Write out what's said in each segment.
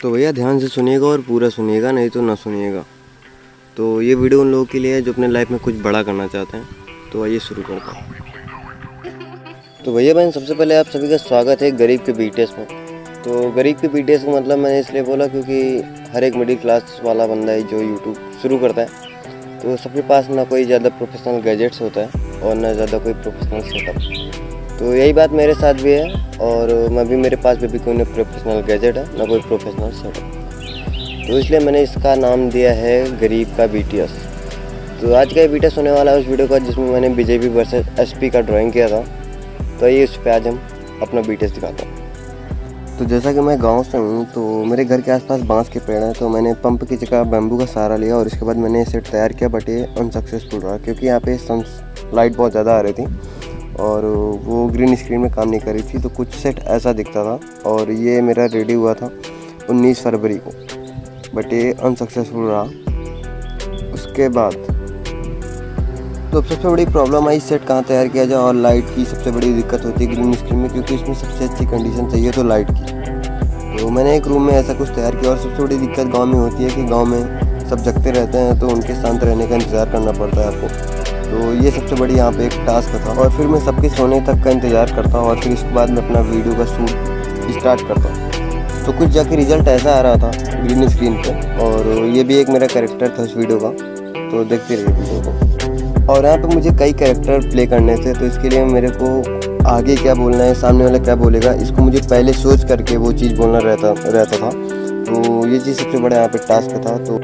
तो भैया ध्यान से सुनिएगा और पूरा सुनिएगा, नहीं तो ना सुनिएगा। तो ये वीडियो उन लोगों के लिए है जो अपने लाइफ में कुछ बड़ा करना चाहते हैं। तो आइए शुरू करता हूँ। तो भैया बहन, सबसे पहले आप सभी का स्वागत है गरीब के बीटीएस में। तो गरीब के बीटीएस का मतलब मैंने इसलिए बोला क्योंकि हर एक मिडिल क्लास वाला बंदा है जो यूट्यूब शुरू करता है, तो सबके पास ना कोई ज़्यादा प्रोफेशनल गैजेट्स होता है और ना ज़्यादा कोई प्रोफेशनल सेटअप। तो यही बात मेरे साथ भी है और मैं भी, मेरे पास भी कोई ना प्रोफेशनल गैजेट है ना कोई प्रोफेशनल सेटअप। तो इसलिए मैंने इसका नाम दिया है गरीब का बीटीएस। तो आज का ये बीटीएस होने वाला है उस वीडियो का जिसमें मैंने बीजेपी वर्सेस एसपी का ड्राइंग किया था। तो ये उस पर आज हम अपना बीटीएस दिखाता हूँ। तो जैसा कि मैं गांव से हूँ तो मेरे घर के आसपास बांस के पेड़ हैं, तो मैंने पंप की जगह बैम्बू का सहारा लिया और इसके बाद मैंने सेट तैयार किया। बट ये अनसक्सेसफुल रहा क्योंकि यहाँ पे सनलाइट बहुत ज़्यादा आ रही थी और वो ग्रीन स्क्रीन में काम नहीं कर रही थी। तो कुछ सेट ऐसा दिखता था और ये मेरा रेडी हुआ था 19 फरवरी को, बट ये अनसक्सेसफुल रहा। उसके बाद तो सबसे बड़ी प्रॉब्लम आई सेट कहाँ तैयार किया जाए, और लाइट की सबसे बड़ी दिक्कत होती है ग्रीन स्क्रीन में, क्योंकि इसमें सबसे अच्छी कंडीशन चाहिए तो लाइट की। तो मैंने एक रूम में ऐसा कुछ तैयार किया। और सबसे बड़ी दिक्कत गांव में होती है कि गांव में सब जगते रहते हैं, तो उनके शांत रहने का इंतज़ार करना पड़ता है आपको। तो ये सबसे बड़ी यहाँ पे एक टास्क था। और फिर मैं सबके सोने तक का इंतज़ार करता हूँ और फिर इसके बाद मैं अपना वीडियो का शूट स्टार्ट करता हूँ। तो कुछ जाके रिजल्ट ऐसा आ रहा था ग्रीन स्क्रीन पे, और ये भी एक मेरा कैरेक्टर था उस वीडियो का। तो देखते रहिए वीडियो को। और यहाँ पे मुझे कई कैरेक्टर प्ले करने थे, तो इसके लिए मेरे को आगे क्या बोलना है, सामने वाला क्या बोलेगा, इसको मुझे पहले सोच करके वो चीज़ बोलना रहता था। तो ये चीज़ सबसे बड़ा यहाँ पे टास्क था। तो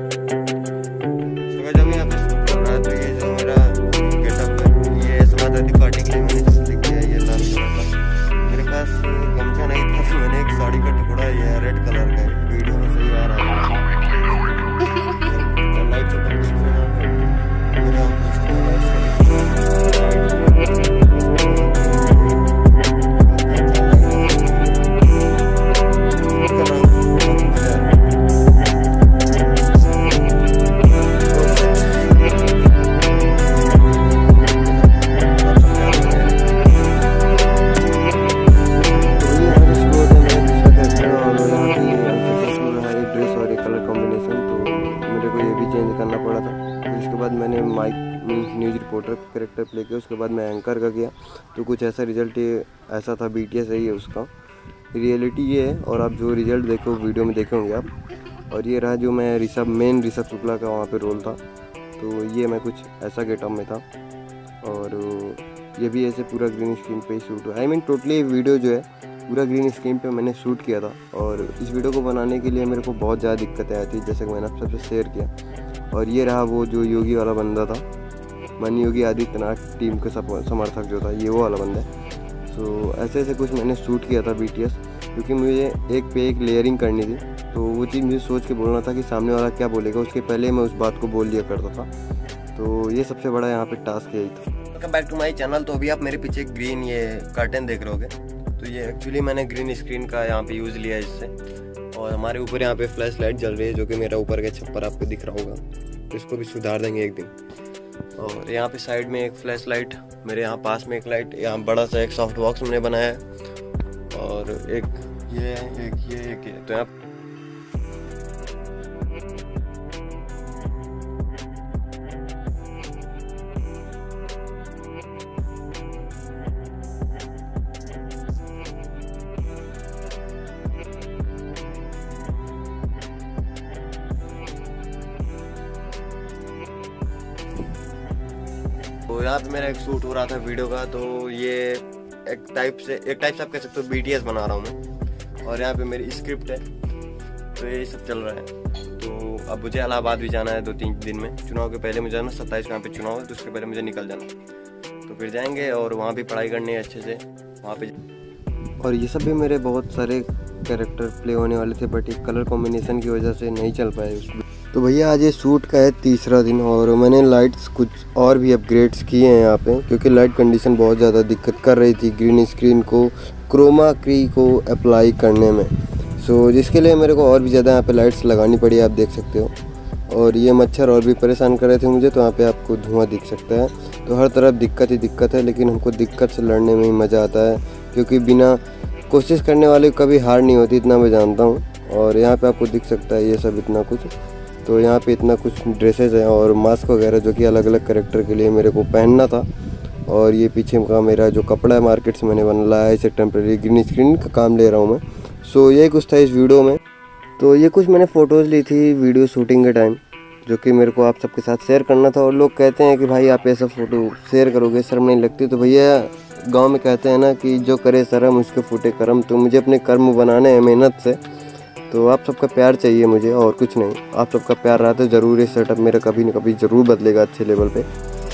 जब यहाँ पे शूट कर रहा है तो ये जो मेरा गेटअप है, ये समाजवादी पार्टी के लिए मैंने जैसे लिख दिया ये लाल कलर का। मेरे पास गमछा नहीं था तो मैंने एक साड़ी का टुकड़ा, ये रेड कलर का है, वीडियो में सही आ रहा है। चेंज करना पड़ा था। फिर इसके बाद मैंने माइक न्यूज़ रिपोर्टर का कैरेक्टर प्ले किया, उसके बाद मैं एंकर का किया। तो कुछ ऐसा रिजल्ट ये ऐसा था, बीटीएस यही है उसका, रियलिटी ये है। और आप जो रिजल्ट देखो वीडियो में देखे होंगे आप। और ये रहा जो मैं मेन ऋषभ शुक्ला का वहाँ पे रोल था। तो ये मैं कुछ ऐसा गेटअप में था और ये भी ऐसे पूरा ग्रीन स्क्रीन पे ही शूट हुआ। आई मीन टोटली वीडियो जो है पूरा ग्रीन स्क्रीन पे मैंने शूट किया था। और इस वीडियो को बनाने के लिए मेरे को बहुत ज़्यादा दिक्कतें आई थी, जैसे कि मैंने आप सबसे शेयर किया। और ये रहा वो जो योगी वाला बंदा था, माननीय योगी आदित्यनाथ टीम के समर्थक जो था, ये वो वाला बंदा है। तो ऐसे कुछ मैंने शूट किया था बीटीएस, क्योंकि मुझे एक पे एक लेयरिंग करनी थी। तो वो चीज़ मुझे सोच के बोलना था कि सामने वाला क्या बोलेगा, उसके पहले मैं उस बात को बोल लिया करता था। तो ये सबसे बड़ा यहाँ पे टास्क यही था। Welcome back to my channel. तो अभी आप मेरे पीछे ग्रीन ये कर्टन देख रहे होगे, तो ये एक्चुअली मैंने ग्रीन स्क्रीन का यहाँ पे यूज़ लिया है इससे। और हमारे ऊपर यहाँ पे फ्लैश लाइट जल रही है, जो कि मेरा ऊपर का छप्पर आपको दिख रहा होगा, तो इसको भी सुधार देंगे एक दिन। और यहाँ पे साइड में एक फ्लैश लाइट, मेरे यहाँ पास में एक लाइट, यहाँ बड़ा सा एक सॉफ्ट बॉक्स मैंने बनाया है, और एक ये एक ये। तो यहाँ तो यहाँ पे मेरा एक शूट हो रहा था वीडियो का। तो ये एक टाइप से आप कह सकते हो बीटीएस बना रहा हूँ मैं। और यहाँ पे मेरी स्क्रिप्ट है, तो यही सब चल रहा है। तो अब मुझे इलाहाबाद भी जाना है 2-3 दिन में, चुनाव के पहले मुझे जाना। 27 को यहाँ पे चुनाव है, तो उसके पहले मुझे निकल जाना। तो फिर जाएंगे और वहाँ भी पढ़ाई करनी है अच्छे से वहाँ पे। और ये सब भी मेरे बहुत सारे कैरेक्टर प्ले होने वाले थे, बट एक कलर कॉम्बिनेशन की वजह से नहीं चल पाए उसमें। तो भैया आज ये शूट का है 3रा दिन, और मैंने लाइट्स कुछ और भी अपग्रेड्स किए हैं यहाँ पे, क्योंकि लाइट कंडीशन बहुत ज़्यादा दिक्कत कर रही थी ग्रीन स्क्रीन को क्रोमा की को अप्लाई करने में। सो जिसके लिए मेरे को और भी ज़्यादा यहाँ पे लाइट्स लगानी पड़ी, आप देख सकते हो। और ये मच्छर और भी परेशान कर रहे थे मुझे, तो यहाँ पे आपको धुआं दिख सकता है। तो हर तरफ दिक्कत ही दिक्कत है, लेकिन हमको दिक्कत से लड़ने में ही मज़ा आता है, क्योंकि बिना कोशिश करने वाले कभी हार नहीं होती, इतना मैं जानता हूँ। और यहाँ पे आपको दिख सकता है ये सब इतना कुछ। तो यहाँ पे इतना कुछ ड्रेसेस हैं और मास्क वगैरह जो कि अलग अलग कैरेक्टर के लिए मेरे को पहनना था। और ये पीछे का मेरा जो कपड़ा है मार्केट से मैंने बना है, इसे टेम्प्रेरी ग्रीन स्क्रीन का काम ले रहा हूँ मैं। सो यही कुछ था इस वीडियो में। तो ये कुछ मैंने फ़ोटोज़ ली थी वीडियो शूटिंग के टाइम, जो कि मेरे को आप सबके साथ शेयर करना था। और लोग कहते हैं कि भाई आप ऐसा फ़ोटो शेयर करोगे, शर्म नहीं लगती? तो भैया गांव में कहते हैं ना कि जो करे शर्म उसके फूटे कर्म। तो मुझे अपने कर्म बनाने हैं मेहनत से। तो आप सबका प्यार चाहिए मुझे और कुछ नहीं। आप सबका प्यार रहा तो ज़रूर ये सेटअप मेरा कभी न कभी ज़रूर बदलेगा अच्छे लेवल पे।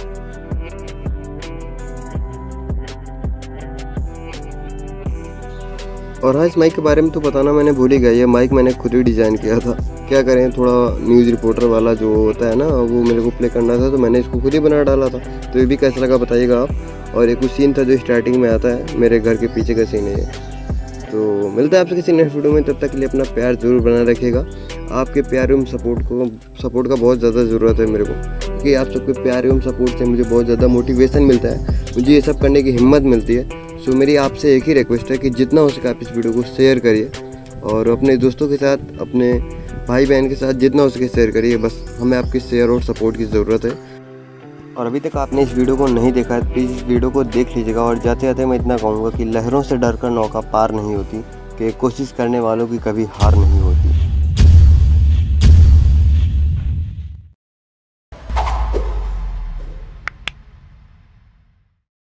और हाँ, इस माइक के बारे में तो बताना मैंने भूल ही गया। ये माइक मैंने खुद ही डिज़ाइन किया था। क्या करें, थोड़ा न्यूज़ रिपोर्टर वाला जो होता है ना, वो मेरे को प्ले करना था, तो मैंने इसको खुद ही बना डाला था। तो ये भी कैसा लगा बताइएगा आप। और एक कुछ सीन था जो स्टार्टिंग में आता है, मेरे घर के पीछे का सीन है ये। तो मिलता है आपसे किसी नेक्स्ट वीडियो में। तब तक के लिए अपना प्यार ज़रूर बना रखिएगा। आपके प्यार एवं सपोर्ट का बहुत ज़्यादा ज़रूरत है मेरे को, क्योंकि आप सबके प्यार एवं सपोर्ट से मुझे बहुत ज़्यादा मोटिवेशन मिलता है, मुझे ये सब करने की हिम्मत मिलती है। सो मेरी आपसे एक ही रिक्वेस्ट है कि जितना हो सके आप इस वीडियो को शेयर करिए और अपने दोस्तों के साथ, अपने भाई बहन के साथ जितना हो सके शेयर करिए। बस हमें आपकी शेयर और सपोर्ट की ज़रूरत है। और अभी तक आपने इस वीडियो को नहीं देखा है, प्लीज़ इस वीडियो को देख लीजिएगा। और जाते जाते मैं इतना कहूँगा कि लहरों से डरकर नौका पार नहीं होती, कि कोशिश करने वालों की कभी हार नहीं होती।